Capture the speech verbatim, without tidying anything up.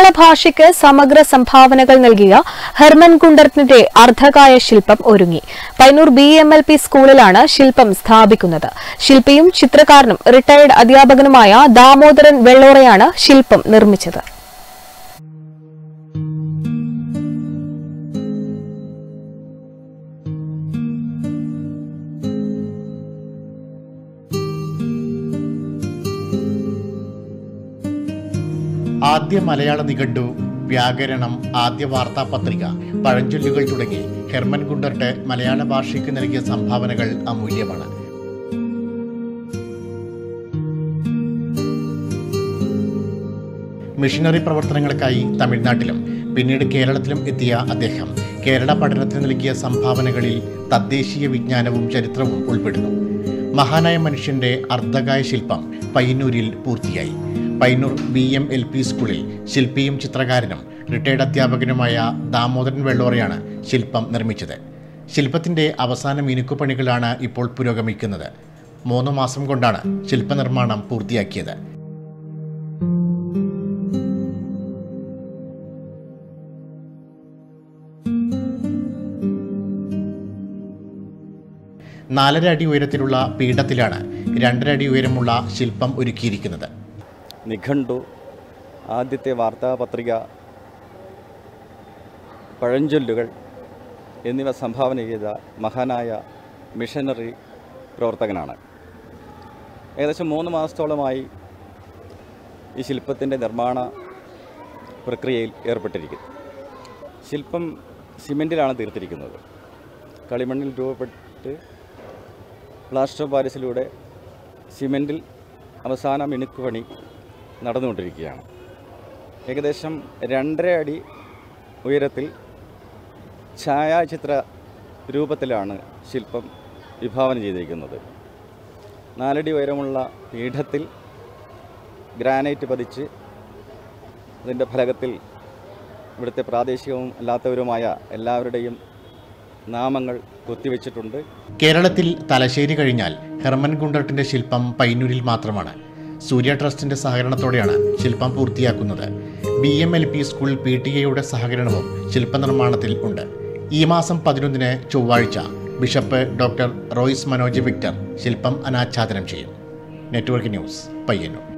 മലയാള ഭാഷയ്ക്ക് സമഗ്ര സംഭാവനകൾ നൽകിയ ഹെർമൻ ഗുണ്ടർട്ടിന്റെ അർദ്ധകായ ശില്പം ഒരുങ്ങി. Payyanur B M L P സ്കൂളിലാണ് ശില്പം സ്ഥാപിക്കുന്നത്. ശില്പിയും ചിത്രകാരനും റിട്ടയർഡ് അധ്യാപകനുമായ ദാമോദരൻ വെള്ളോറയാണ് ശില്പം നിർമ്മിച്ചത്. ആദ്യ മലയാള നിഘണ്ടു, വ്യാകരണം, ആദ്യ വാർത്താപത്രിക, പഴഞ്ചൊല്ലുകൾ തുടങ്ങി ഹെർമൻ ഗുണ്ടർട്ട് മലയാള ഭാഷയ്ക്ക് നൽകിയ സംഭാവനകൾ അമൂല്യമാണ്. മിഷനറി പ്രവർത്തനങ്ങൾക്കായി തമിഴ്നാട്ടിലും പിന്നീട് കേരളത്തിലും എത്തിയ അദ്ദേഹം കേരള പഠനത്തിന് നൽകിയ സംഭാവനകളിൽ തദ്ദേശീയ വിജ്ഞാനവും ചരിത്രവും ഉൾപ്പെടുന്നു. മഹാനായ മനുഷ്യന്റെ അർദ്ധകായ ശില്പം പയ്യന്നൂരിൽ പൂർത്തിയായി. Payyanur B M L P സ്കൂളിൽ ശില്പിയും ചിത്രകാരനും റിട്ടയർഡ് അധ്യാപകനുമായ ദാമോദരൻ വെള്ളോറയാണ് ശില്പം നിർമ്മിച്ചത്. ശില്പത്തിന്റെ അവസാന മിനുക്കുപണികളാണ് ഇപ്പോൾ പുരോഗമിക്കുന്നത്. മൂന്ന് മാസം കൊണ്ടാണ് ശില്പനിർമ്മാണം പൂർത്തിയാക്കിയത്. നാലര അടി ഉയരത്തിലുള്ള പീഠത്തിലാണ് രണ്ടര അടി ഉയരമുള്ള ശില്പം ഒരുക്കിയിരിക്കുന്നത്. നിഘണ്ടു, ആദ്യത്തെ വാർത്താപത്രിക, പഴഞ്ചൊല്ലുകൾ എന്നിവ സംഭാവന ചെയ്ത മഹാനായ മിഷനറി പ്രവർത്തകനാണ്. ഏകദേശം മൂന്ന് മാസത്തോളമായി ഈ ശില്പത്തിൻ്റെ നിർമ്മാണ പ്രക്രിയയിൽ ഏർപ്പെട്ടിരിക്കുന്നു. ശില്പം സിമെൻറ്റിലാണ് തീർത്തിരിക്കുന്നത്. കളിമണ്ണിൽ രൂപപ്പെട്ട് പ്ലാസ്റ്റർ ഓഫ് പാരീസിലൂടെ സിമെൻറ്റിൽ അവസാന മിനുക്കുപണി നടന്നുകൊണ്ടിരിക്കുകയാണ്. ഏകദേശം രണ്ടര അടി ഉയരത്തിൽ ഛായാചിത്ര രൂപത്തിലാണ് ശില്പം വിഭാവന ചെയ്തിരിക്കുന്നത്. നാലടി ഉയരമുള്ള പീഠത്തിൽ ഗ്രാനൈറ്റ് പതിച്ച് അതിൻ്റെ ഫലകത്തിൽ ഇവിടുത്തെ പ്രാദേശികവും അല്ലാത്തവരുമായ എല്ലാവരുടെയും നാമങ്ങൾ കൊത്തിവെച്ചിട്ടുണ്ട്. കേരളത്തിൽ തലശ്ശേരി കഴിഞ്ഞാൽ ഹെർമൻ ഗുണ്ടർട്ടിന്റെ ശില്പം പയ്യന്നൂരിൽ മാത്രമാണ്. സൂര്യ ട്രസ്റ്റിന്റെ സഹകരണത്തോടെയാണ് ശില്പം പൂർത്തിയാക്കുന്നത്. B M L P school P T എയുടെ സഹകരണവും ശില്പനിർമ്മാണത്തിൽ ഉണ്ട്. ഈ മാസം പതിനൊന്നിന് ചൊവ്വാഴ്ച ബിഷപ്പ് ഡോക്ടർ റോയ്സ് മനോജ് വിക്ടർ ശില്പം അനാച്ഛാദനം ചെയ്യും. Network News, Payyanur.